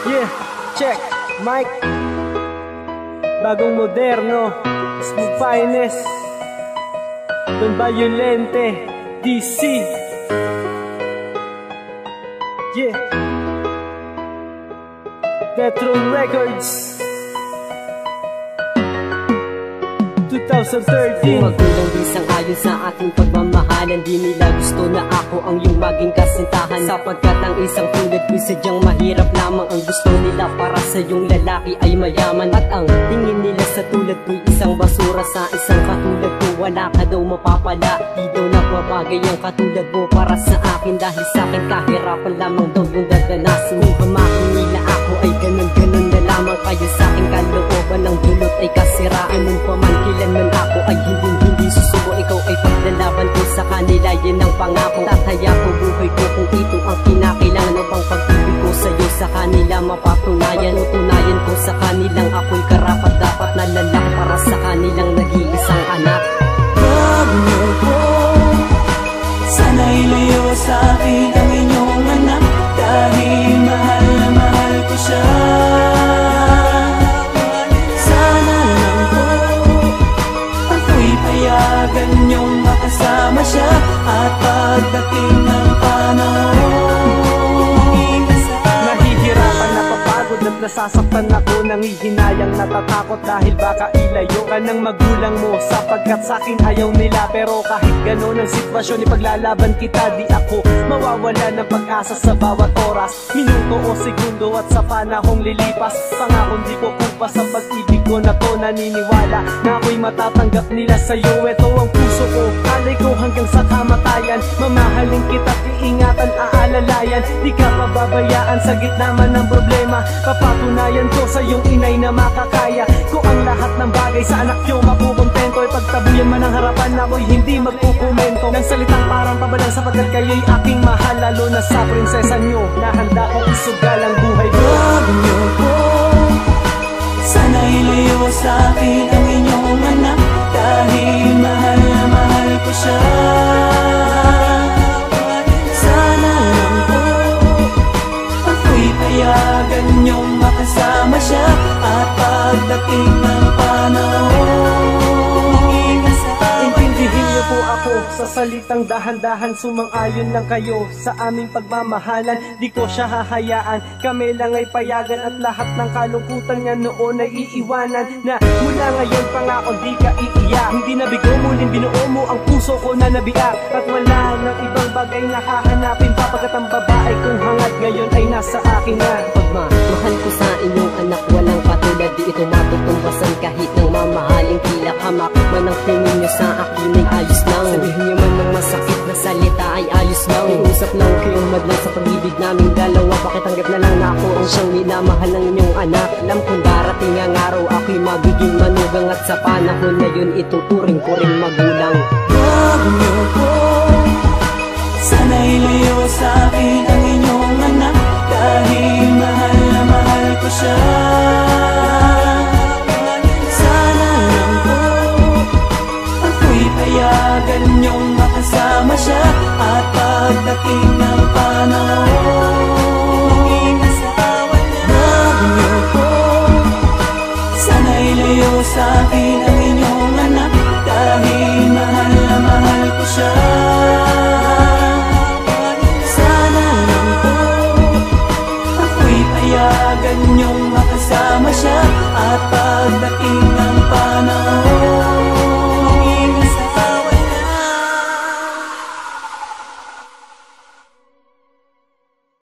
Yeah, check, mic. Bagong moderno, smooth finest. Don Violente, DC. Yeah, Detron Records 2013. Magulang di sang-ayon sa ating pagmamahalan. Di nila gusto na ako ang iyong maging kasintahan, sapagkat ang isang tulad ko'y sadyang mahirap lamang. Ang gusto nila para sa iyong lalaki ay mayaman, at ang tingin nila sa tulad ko'y isang basura. Sa isang katulad ko wala ka daw mapapala. Di daw nagpapagay ang katulad mo para sa akin, dahil sa akin kahirapan lamang daw yung dadanasin. Kung hamakin nila ako ay ganun-ganun na lamang, kaya sa akin kalooban ng dulot ay kasira. Ganun pa man kailanman ako ay hindi susuko. Ikaw ay paglalaban ko sa kanila, yan ang pangako. Tataya ko buhay ko kung ito ang kinakailangan. Upang pag-ibig ko sa'yo sa kanila mapatunayan. Tutunayan ko sa kanilang ako'y karapat dapat na lalaki para sa kanilang nag-iisang anak. Huwag niyo po sana'y layo sa akin ang inyong anak, dahil mahal na mahal ko siya. Sana lang po ako'y payagan niyong makasama siya, at pagdating ng panahon nahihirapan, napapagod at nasasaktan ako. Nangihinayang natatakot dahil baka ilayo ka ng magulang mo, sapagkat sa'kin ayaw nila. Pero kahit gano'n ang sitwasyon, ipaglalaban kita. Di ako mawawala ng pag-asa sa bawat oras, minuto o segundo at sa panahong lilipas. Pangakong di ko kumpas sa pag-ibig ko na to. Naniniwala na ako'y matatanggap nila sa'yo. Ito ang puso ko, alay ko hanggang sa kamatayan. Mamahalin kita't iingatan, aalalayan. Di ka pababayaan sa gitna man ng problema. Papatunayan ko sa iyong inay na makakaya ko ang lahat ng bagay sa anak nyo makukontento. Ipagtabuyan man ang harapan, ako'y hindi magkukomento ng salitang parang pabalang, sapagkat kayo'y aking mahal. Lalo na sa prinsesa nyo na handa kong isugal ang buhay ko. Huwag niyo po sana'y layo sa akin ang inyong anak, dahil mahal na mahal ko siya. Sana lang po ako'y payagan niyong makasama siya, at pagdating ng panahon intindihin niyo po ako sa salitang dahan-dahan. Sumang-ayon lang kayo sa aming pagmamahalan. Di ko siya hahayaan, kami lang ay payagan, at lahat ng kalungkutan niya noon ay iiwanan. Na mula ngayon pangako di ka iiyak. Hindi nabigo, muling binuo mo ang puso ko na nabiyak, at wala nang ibang bagay na hahanapin pa, pagkat ang babae kong hangad ngayon ay nasa akin na. Pagmamahal ko sa inyong anak walang katulad, di ito matutumbasan kahit ng mamahaling tila. Hamak man ang tingin nyo sa akin ay ayos lang, sabihin nyo man ng masakit na salita ay ayos lang. Iusap lang kayong madlang sa pag-ibig naming dalawa, pakitanggap na lang na ako ang siyang minamahal ng inyong anak. Alam kong darating ang araw ako'y magiging manugang, at sa panahon na yun ituturing ko ring magulang. Huwag niyo po sana'y layo sa akin ang inyong anak, dahil mahal na mahal ko siya. Sana lang po ako'y payagan niyong makasama siya, at pagdating ng panahon huwag niyo po sana'y layo sa akin ang inyong anak, dahil mahal na mahal ko siya. Sana lang po ako'y payagan niyong